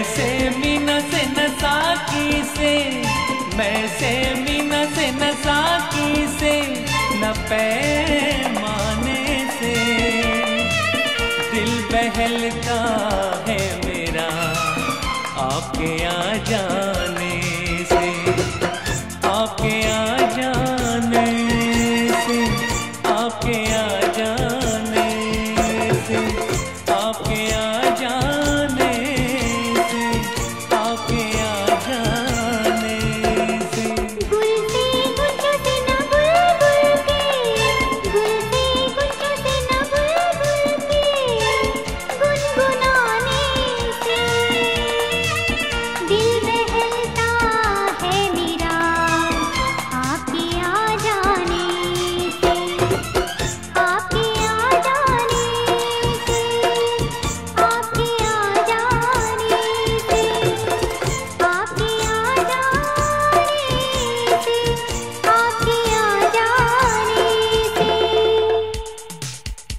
से मीना से नसाकी से, मैं से मीना से नसाकी से, न पैमाने से दिल बहलता है मेरा आपके आ जाने से, आपके आ जाने से, आपके आ जाने से, आपके आ जाने से, आपके आ जाने से। गुल से गुच्छों से न बुलबुल के, गुल से गुच्छों से न बुलबुल के, गुनगुनाने से दिल बहलता है मेरा आपके आ जाने से, आपके आ जाने से, आपके आ जाने से, आपके आ जाने से, आपके आ जाने से।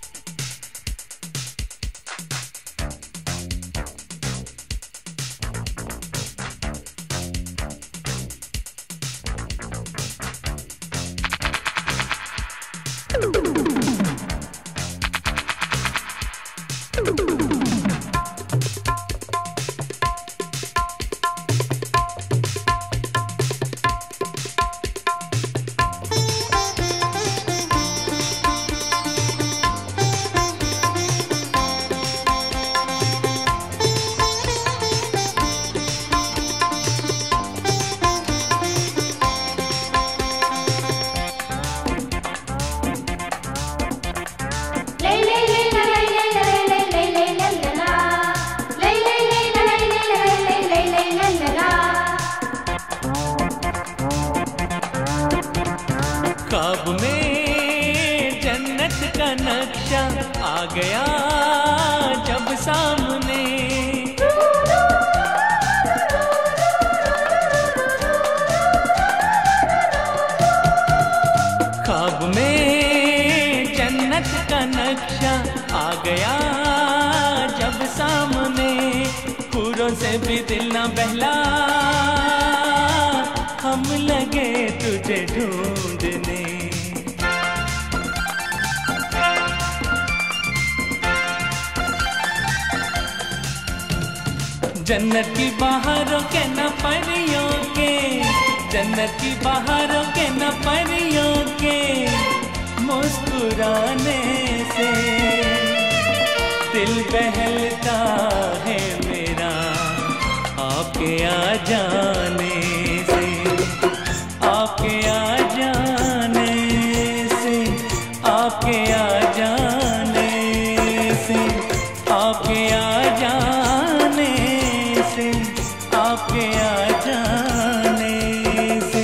ख्वाब में जन्नत का नक्शा आ गया जब सामने, ख्वाब में जन्नत का नक्शा आ गया जब सामने, फूलों से भी दिल न बहला, हम लगे तुझे ढूंढने। जन्नत की बाहरों के न परियों के, जन्नत की बाहरों के न परियों के, मुस्कुराने से दिल बहलता है मेरा आपके आ जाने से, आपके आ जाने से, आपके आ जाने से, आपके आ जाने से, आपके आ जाने से।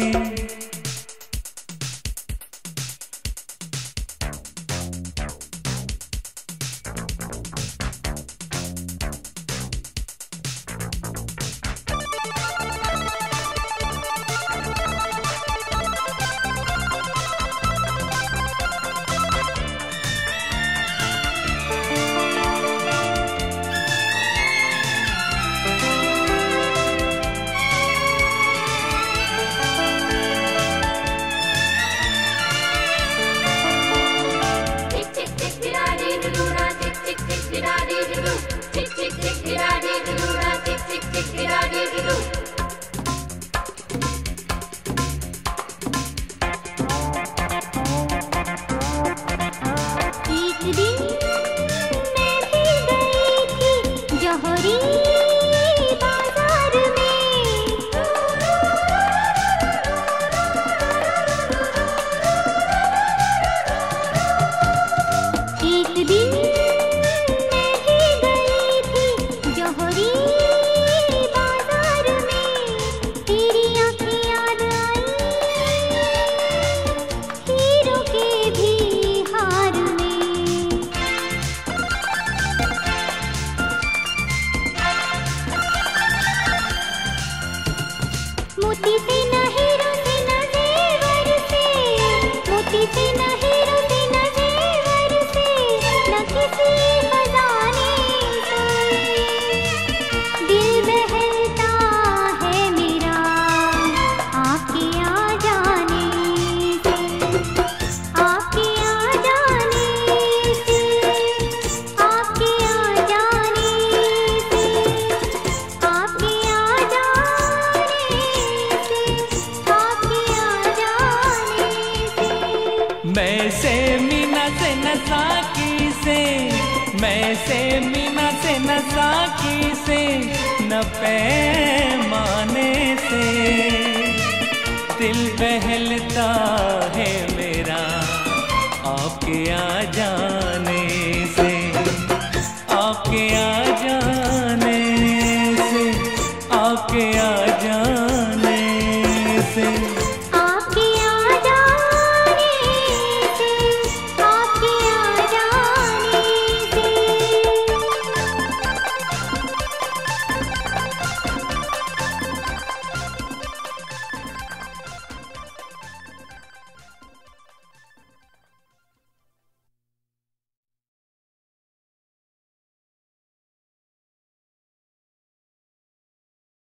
मैं से मीना से नसाकी से, मैं से मीना से नसाकी से, न पैमाने से दिल बहलता